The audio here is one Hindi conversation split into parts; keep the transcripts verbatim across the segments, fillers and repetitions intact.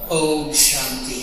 ओम शांति,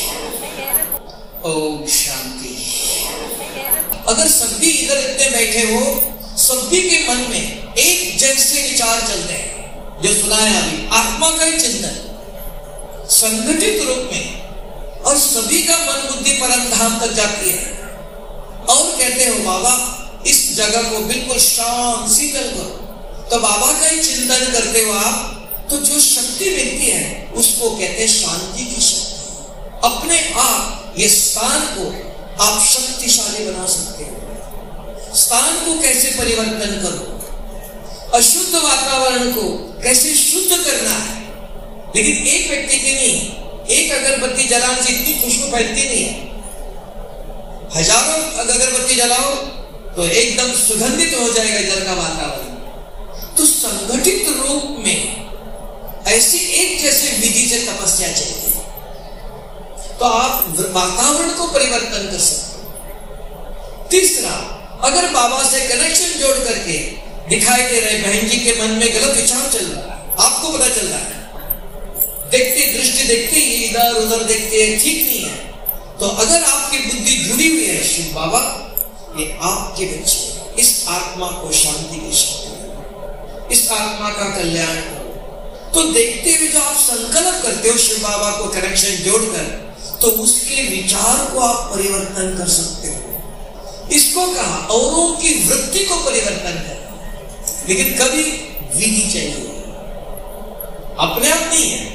ओम शांति। अगर सभी इधर इतने बैठे हो, सभी के मन में एक जैसे विचार चलते हैं, जो सुनाया अभी आत्मा का ही चिंतन संगठित रूप में, और सभी का मन बुद्धि परम धाम तक जाती है, और कहते हो बाबा इस जगह को बिल्कुल शांत शीतल करो, तो बाबा का ही चिंतन करते हो आप, तो जो शक्ति मिलती है उसको कहते हैं शांति की शक्ति। अपने आप ये स्थान को आप शक्तिशाली बना सकते हो। स्थान को कैसे परिवर्तन करो, अशुद्ध वातावरण को कैसे शुद्ध करना है। लेकिन एक व्यक्ति की नहीं, एक अगरबत्ती जलाने से इतनी खुशबू फैलती नहीं है। हजारों अगरबत्ती जलाओ तो एकदम सुगंधित हो जाएगा इधर का वातावरण। तो संगठित रूप में ऐसी एक जैसे विधि से तपस्या चाहिए, तो आप वातावरण को परिवर्तन कर सकते हो। तीसरा, अगर बाबा से कनेक्शन जोड़ करके दिखाई दे रहे बहन जी के मन में गलत विचार चल रहा है, आपको पता चल रहा है, देखते दृष्टि देखते ही इधर उधर देखते हैं, ठीक नहीं है, तो अगर आपकी बुद्धि जुड़ी हुई है शिव बाबा, ये आपके बच्चे, इस आत्मा को शांति की शक्ति, इस आत्मा का कल्याण करो। तो देखते हुए जो आप संकल्प करते हो शिव बाबा को कनेक्शन जोड़कर, तो उसके विचार को आप परिवर्तन कर सकते हो। इसको कहा औरों की वृत्ति को परिवर्तन करना, लेकिन कभी विधि चाहिए, अपने आप नहीं है।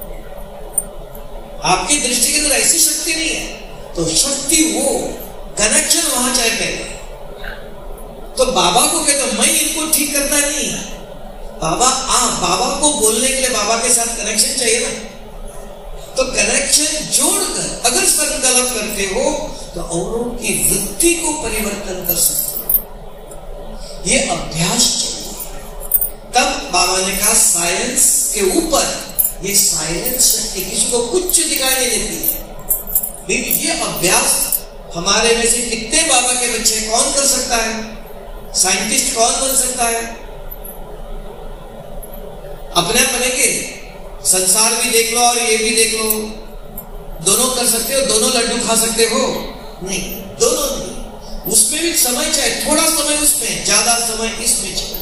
आपकी दृष्टि के अंदर ऐसी शक्ति नहीं है, तो शक्ति वो कनेक्शन वहां चाहे पहले। तो बाबा को कहते मैं इनको ठीक करना नहीं है, बाबा आ बाबा को बोलने के लिए बाबा के साथ कनेक्शन चाहिए ना, तो कनेक्शन जोड़कर अगर संकल्प करते हो तो औरों की वृत्ति को परिवर्तन कर सकते हो। ये अभ्यास चाहिए। तब बाबा ने कहा साइलेंस के ऊपर ये साइलेंस शक्ति किसी को कुछ दिखाई नहीं देती है। लेकिन ये अभ्यास हमारे में से कितने बाबा के बच्चे, कौन कर सकता है? साइंटिस्ट कौन बन सकता है? अपने बनेंगे, संसार भी देख लो और ये भी देख लो, दोनों कर सकते हो, दोनों लड्डू खा सकते हो? नहीं, दोनों नहीं। उसमें भी समय चाहिए, थोड़ा समय उसमें, ज्यादा समय इसमें चाहिए।